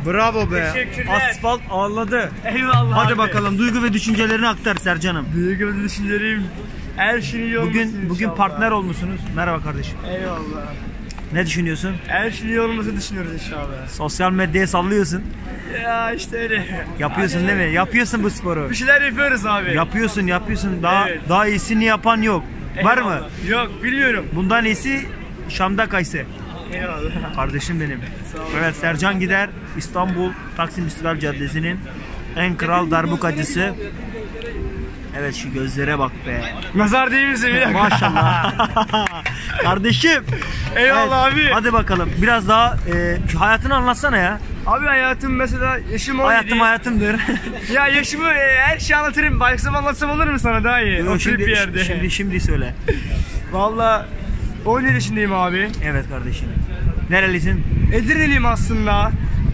Bravo be. Teşekkürler. Asfalt ağladı. Eyvallah Hadi abi. bakalım duygu ve düşüncelerini aktar Sercan'ım. Duygu ve düşüncelerim. Her şey iyi olmasın Bugün inşallah. partner olmuşsunuz. Merhaba kardeşim. Eyvallah. Ne düşünüyorsun? Her şey iyi olmasını düşünüyoruz inşallah. Sosyal medyaya sallıyorsun. Ya işte öyle. Yapıyorsun değil mi? Yapıyorsun bu sporu. Bir şeyler yapıyoruz abi. Yapıyorsun. Evet. Daha iyisini yapan yok. Var mı? Eyvallah. Yok bilmiyorum. Bundan iyisi Şam'da kayse. Eyvallah. Kardeşim benim. Sağ ol. Evet, Sercan Gider, İstanbul Taksim İstiklal Caddesi'nin en kral darbukacısı. Evet, şu gözlere bak be. Nazar değil misin bir dakika? Maşallah. Kardeşim. Eyvallah Evet, abi. hadi bakalım. Biraz daha hayatını anlatsana ya. Abi hayatım mesela yaşım 17. Hayatımdır. Ya yaşımı her şeyi anlatırım. Başka anlatsam olur mu sana daha iyi? Oturup bir yerde. Şimdi söyle. Valla 17 yaşındayım abi. Evet kardeşim. Nerelisin? Edirne'liyim aslında.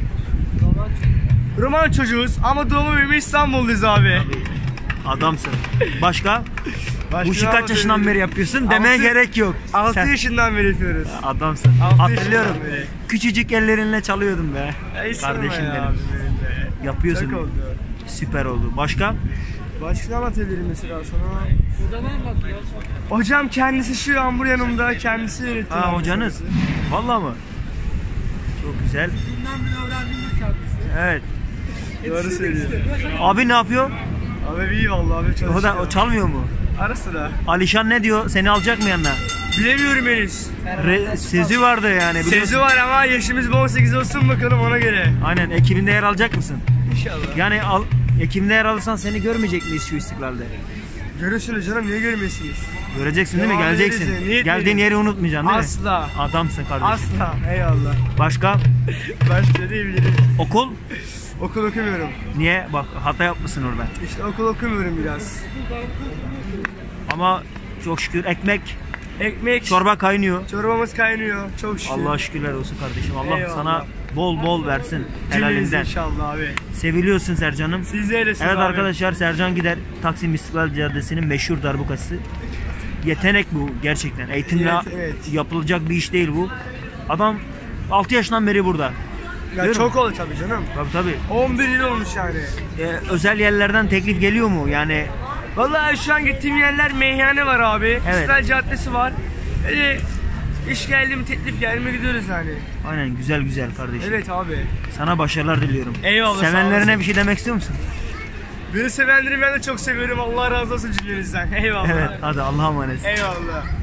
Roman çocuğuz ama doğma büyüme İstanbul'dayız abi. Adamsın. Başka? Bu işi ne kaç yaşından anlatabilirim? beri yapıyorsun? Demeye gerek yok. 6 Sen- yaşından beri yapıyoruz. Adamsın. 6 Hatırlıyorum. yaşından beri. Küçücük ellerinle çalıyordum be. Kardeşim benim. Yapıyorsun. Çok oldu. Süper oldu. Başka? Başka ne anlatabilirim mesela sana? Hocam kendisi şu an burada yanımda. Kendisi yönetiyor. Ha, hocanız. Vallahi mı? Çok güzel. Evet. Doğru söylüyor. Abi ne yapıyor? Abi iyi vallahi abi çalışıyor. O çalmıyor mu? Ara sıra. Alişan ne diyor? Seni alacak mı yanına? Bilemiyorum henüz. Sezi vardı yani. biliyorsun. Sezi var ama yaşımız 18 olsun bakalım ona göre. Aynen. Ekibinde yer alacak mısın? İnşallah. Yani ekibinde yer alırsan seni görmeyecek miyiz şu istiklalde? Görürsünüz canım niye görmüyorsunuz? Göreceksin değil mi? Devam Geleceksin. ederiz ya, niyet Geldiğin verin. yeri unutmayacaksın değil mi? Asla. Adamsın kardeşim. Asla. Eyvallah. Başka? Başka diyebilirim. Okul? Okul okumuyorum. Niye? Bak, hata yapmışsın orada. İşte okul okumuyorum biraz. Ama çok şükür ekmek, Ekmek, çorba kaynıyor. çorbamız kaynıyor. Çok şükür. Allah'a şükürler olsun kardeşim. Allah Eyvallah. sana bol bol versin Cümleniz helalinden. inşallah abi. Seviliyorsun Sercan'ım. Siz de öylesiniz Evet abi. arkadaşlar, Sercan Gider Taksim İstiklal Caddesi'nin meşhur darbukası. Yetenek bu gerçekten. Eğitimle Evet. yapılacak bir iş değil bu. Adam 6 yaşından beri burada. Ya Değil çok mi? oldu tabii canım. Tabii. 11 yıl olmuş yani. Özel yerlerden teklif geliyor mu? Yani Vallahi şu an gittiğim yerler meyhane var abi. Evet. İstiklal Caddesi var. İş geldi mi teklif geldi mi gidiyoruz yani. aynen, güzel güzel kardeşim. Evet abi. Sana başarılar diliyorum. Eyvallah, sağ Sevenlerine olasın. bir şey demek istiyor musun? Beni sevenleri ben de çok seviyorum. Allah razı olsun cümlenizden. Eyvallah. Evet, hadi Allah'a emanet. Eyvallah.